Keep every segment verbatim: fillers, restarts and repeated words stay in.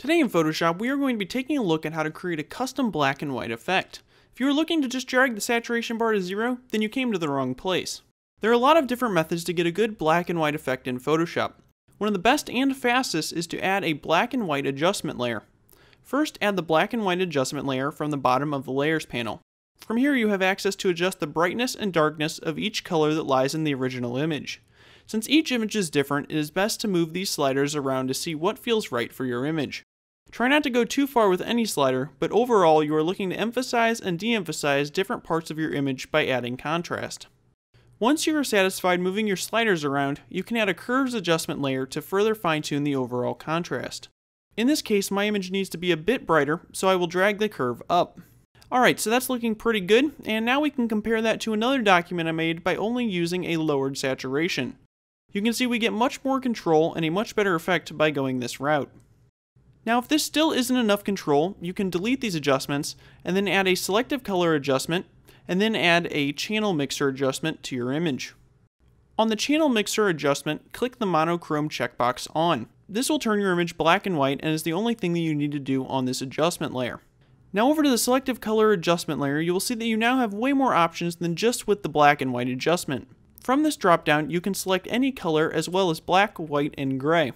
Today in Photoshop, we are going to be taking a look at how to create a custom black and white effect. If you are looking to just drag the saturation bar to zero, then you came to the wrong place. There are a lot of different methods to get a good black and white effect in Photoshop. One of the best and fastest is to add a black and white adjustment layer. First, add the black and white adjustment layer from the bottom of the Layers panel. From here you have access to adjust the brightness and darkness of each color that lies in the original image. Since each image is different, it is best to move these sliders around to see what feels right for your image. Try not to go too far with any slider, but overall you are looking to emphasize and de-emphasize different parts of your image by adding contrast. Once you are satisfied moving your sliders around, you can add a curves adjustment layer to further fine-tune the overall contrast. In this case, my image needs to be a bit brighter, so I will drag the curve up. Alright, so that's looking pretty good, and now we can compare that to another document I made by only using a lowered saturation. You can see we get much more control and a much better effect by going this route. Now if this still isn't enough control, you can delete these adjustments and then add a selective color adjustment and then add a channel mixer adjustment to your image. On the channel mixer adjustment, click the monochrome checkbox on. This will turn your image black and white and is the only thing that you need to do on this adjustment layer. Now over to the selective color adjustment layer, you will see that you now have way more options than just with the black and white adjustment. From this dropdown, you can select any color as well as black, white, and gray.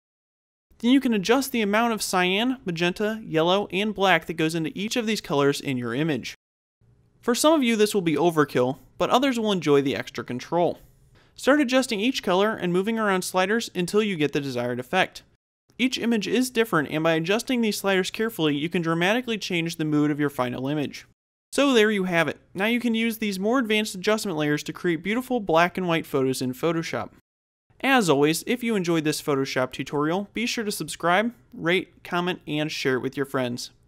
Then you can adjust the amount of cyan, magenta, yellow, and black that goes into each of these colors in your image. For some of you this will be overkill, but others will enjoy the extra control. Start adjusting each color and moving around sliders until you get the desired effect. Each image is different, and by adjusting these sliders carefully, you can dramatically change the mood of your final image. So there you have it. Now you can use these more advanced adjustment layers to create beautiful black and white photos in Photoshop. As always, if you enjoyed this Photoshop tutorial, be sure to subscribe, rate, comment, and share it with your friends.